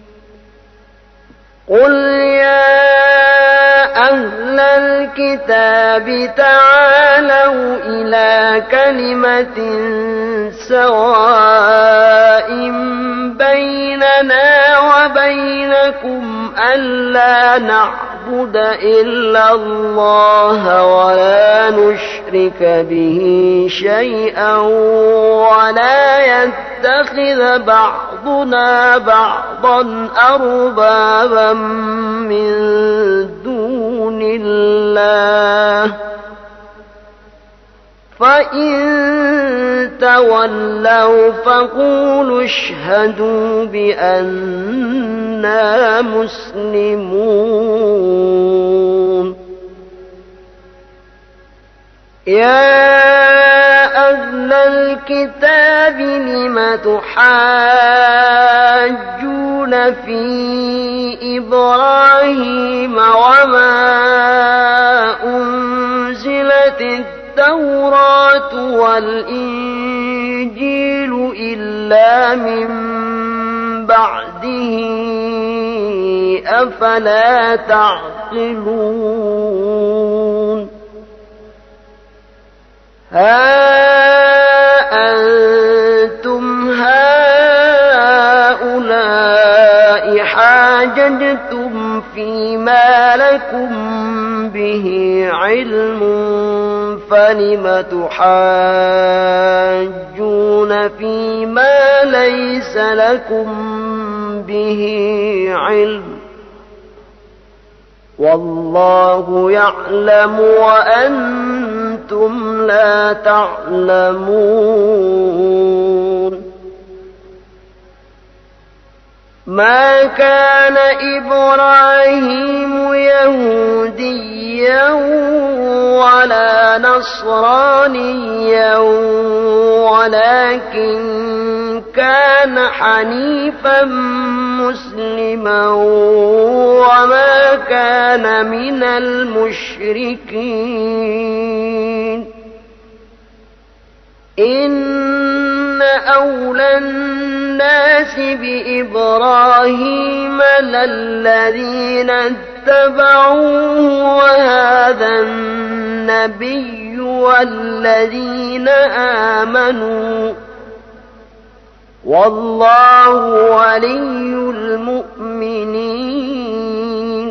قل يا أهل الكتاب تعالوا إلى كلمة سواء بيننا وبينكم ألا نعبد إلا الله ولا نشرك به شيئا ولا يتخذ بعضنا بعضا أربابا من دون الله فإن تولوا فقولوا اشهدوا بأننا مسلمون يا أهل الكتاب لم تحاجون في إبراهيم وما أنزلت التوراة والإنجيل إلا من بعده أفلا تعقلون ها أنتم هؤلاء حاججتم فيما لكم به علم فلم تحاجون فيما ليس لكم به علم والله يعلم وأنتم لا تعلمون ما كان إبراهيم يهوديا ولا نصرانيا ولكن كان حنيفا مسلما وما كان من المشركين إن أولى الناس بإبراهيم للذين اتبعوه وهذا النبي والذين آمنوا والله ولي المؤمنين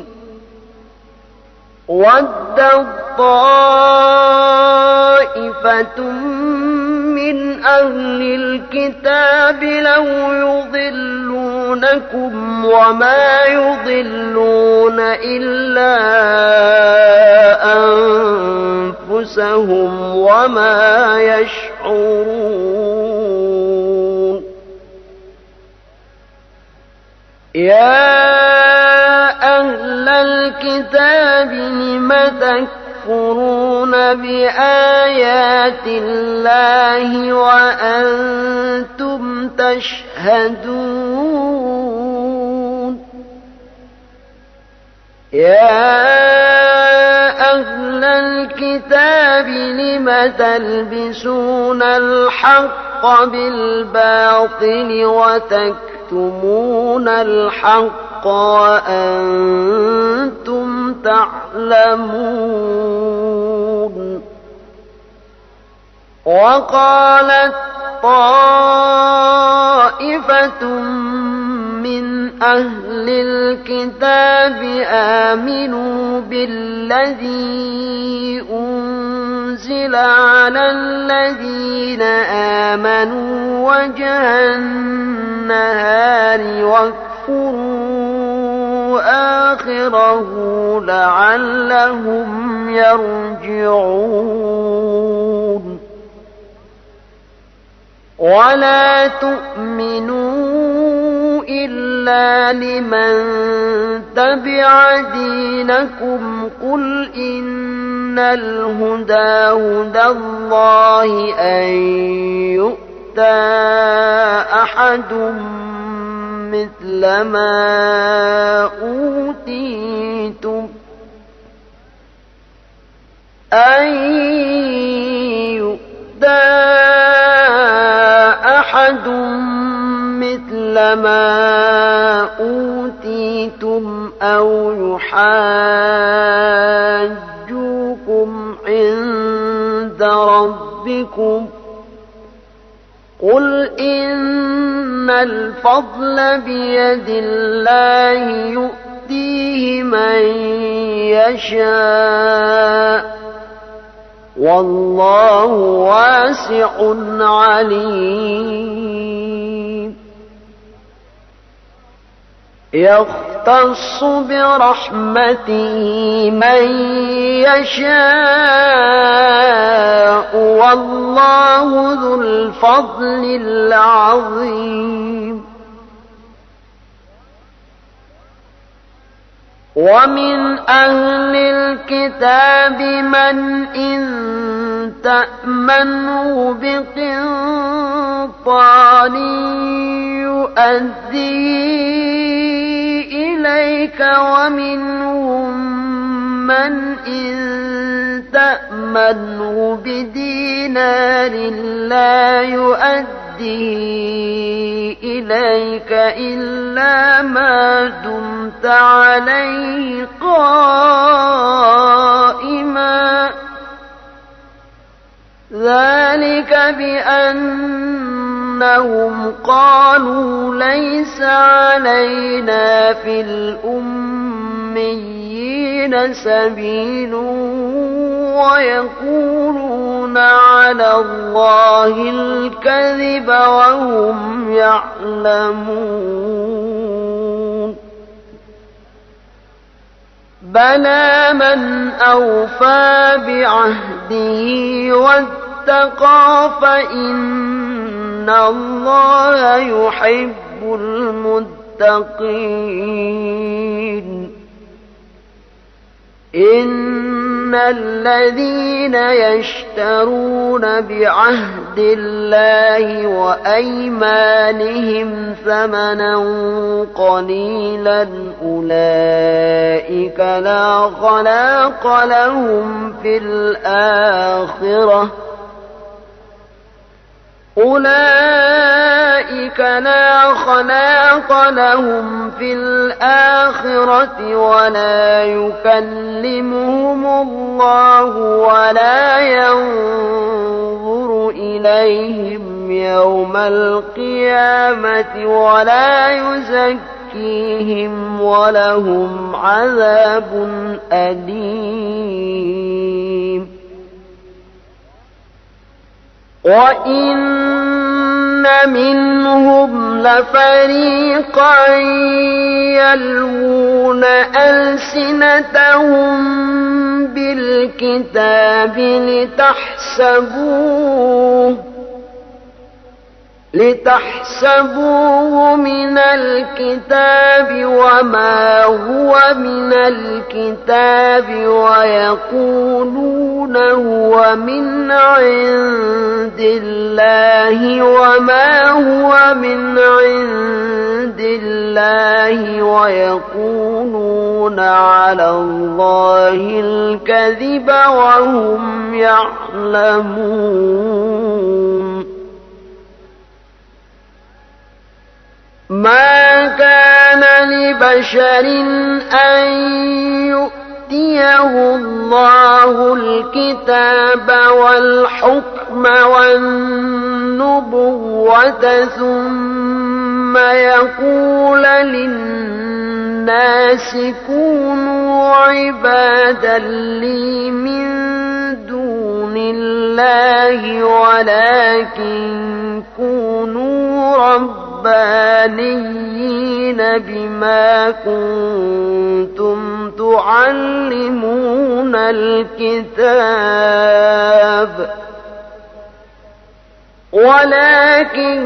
ودت طائفة من أهل الكتاب لو يضلونكم وما يضلون إلا أنفسهم وما يشعرون يا أهل الكتاب لم تكفرون بآيات الله وأنتم تشهدون يا أهل الكتاب لم تلبسون الحق بالباطل وتكتمون الحق وأنتم تعلمون وقالت طائفة من أهل الكتاب آمنوا بالذي أنزل على الذين آمنوا وجه النهار واكفروا آخره لعلهم يرجعون ولا تؤمنوا إلا لمن تبع دينكم قل إن الهدى هدى الله أن يؤتى أحد مثل ما أوتيتم أن يؤتى أحد مثل ما أوتيتم أو يحاجوكم عند ربكم قل إن الفضل بيد الله يؤتيه من يشاء والله واسع عليم يختص برحمته من يشاء والله ذو الفضل العظيم ومن أهل الكتاب من إن تأمنه بقنطار يؤديه إليك ومنهم من إن تأمنه بدينار لا يؤديه إليك إلا ما دمت عليه قائما ذلك بأنهم قالوا ليس علينا في الأميين سبيل ويقولون على الله الكذب وهم يعلمون بلى من أوفى بعهده واتقى فإن الله يحب المتقين إن الذين يشترون بعهد الله وأيمانهم ثمنا قليلا أولئك لا خلاق لهم في الآخرة أولئك لا خلاق لهم في الآخرة ولا يكلمهم الله ولا ينظر إليهم يوم القيامة ولا يزكيهم ولهم عذاب أليم وإن منهم لفريقا يلوون ألسنتهم بالكتاب لتحسبوه لتحسبوه من الكتاب وما هو من الكتاب ويقولون هو من عند الله وما هو من عند الله ويقولون على الله الكذب وهم يعلمون ما كان لبشر أن يؤتيه الله الكتاب والحكم والنبوة ثم يقول للناس كونوا عبادا لي من دون الله ولكن كونوا ربا ربانيين بما كنتم تعلمون الكتاب ولكن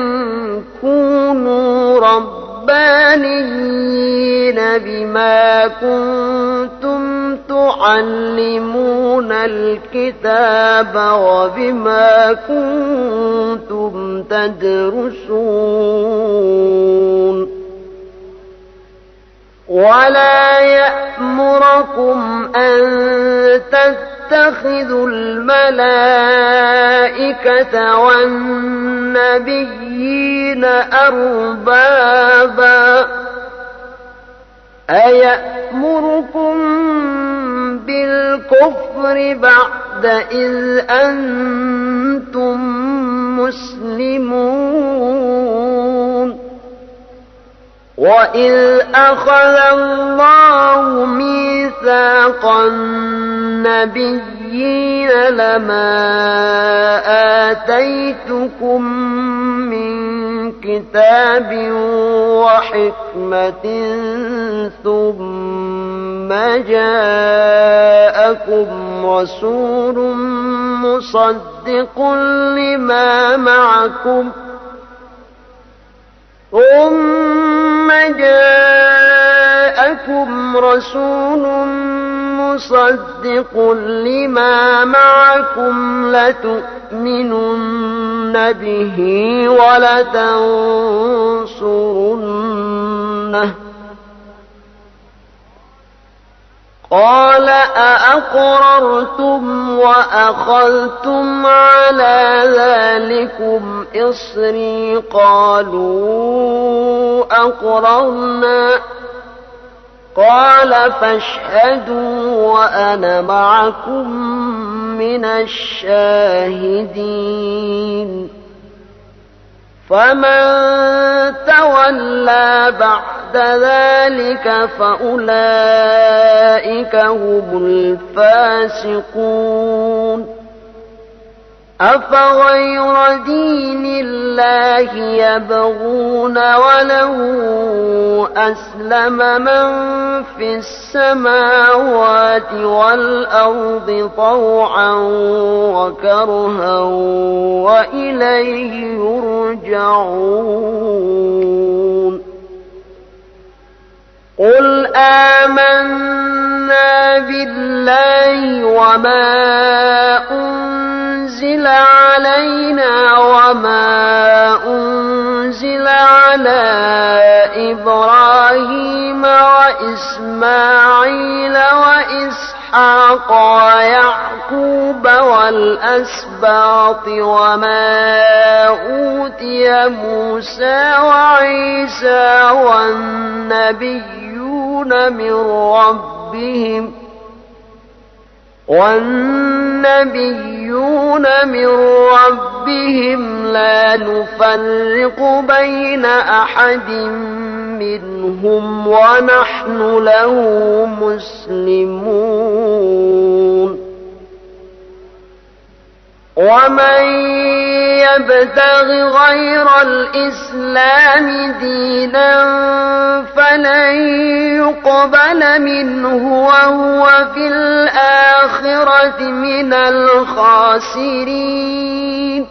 كونوا ربانيين بما كنتم تعلمون الكتاب وبما كنتم تدرسون ولا يأمركم أن تتخذوا الملائكة والنبيين أربابا أيأمركم بالكفر بعد إذ أنتم مسلمون وإذ أخذ الله ميثاق النبيين لما آتيتكم من كتاب وحكمة ثم جاءكم رسول مصدق لما معكم ثم جاءكم جاءكم رسول مصدق لما معكم لتؤمنن به ولتنصرنه قال أأقررتم وأخذتم على ذلكم إصري قالوا أقررنا قال فاشهدوا وأنا معكم من الشاهدين فمن تولى بعد ذلك فأولئك هم الفاسقون أفغير دين الله يبغون وله أسلم من في السماوات والأرض طوعا وكرها وإليه يرجعون قل آمنا بالله وما أنزل علينا وما أنزل على إبراهيم وإسماعيل وإسحاق ويعقوب والأسباط وما أوتي موسى وعيسى والنبيون من ربهم والنبيون من ربهم لا نفرق بين أحد منهم ونحن له مسلمون ومن يبتغ غير الإسلام دينا فلن يقبل منه وهو في الآخرة من الخاسرين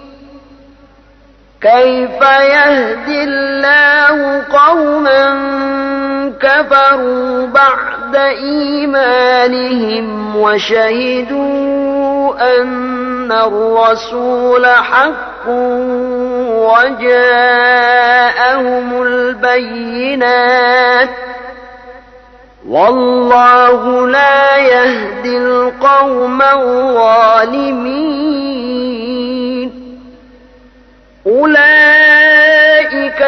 كيف يهدي الله قوما كفروا بعد إيمانهم وشهدوا أن الرسول حق وجاءهم البينات والله لا يهدي القوم الظالمين أولئك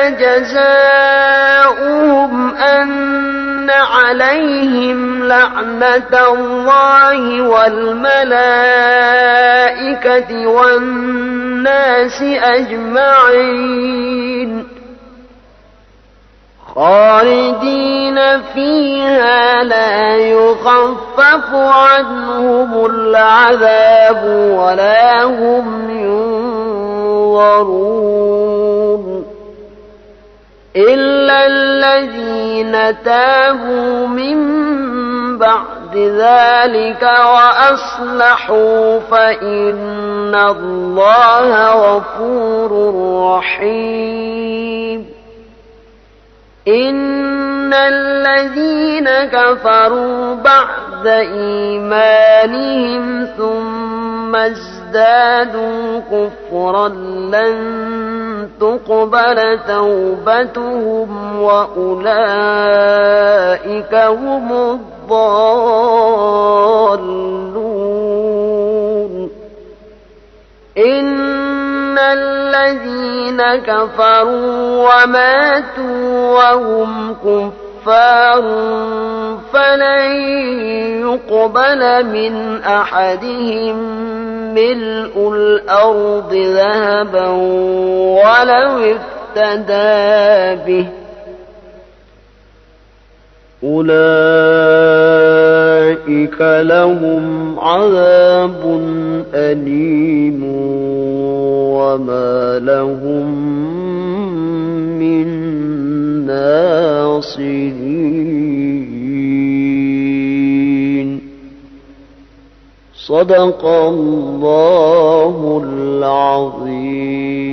جزاؤهم أن عليهم لعنة الله والملائكة والناس أجمعين خالدين فيها لا يخفف عنهم العذاب ولا هم ينظرون إلا الذين تابوا من بعد ذلك وأصلحوا فإن الله غفور رحيم إن الذين كفروا بعد إيمانهم ثم ازدادوا كفرا لن تقبل توبتهم وأولئك هم الضالون إن الذين كفروا وماتوا وهم كفار فلن يقبل من أحدهم ملء الأرض ذهبا ولو افتدى به أولئك لهم عذاب أليم وما لهم من ناصرين صدق الله العظيم.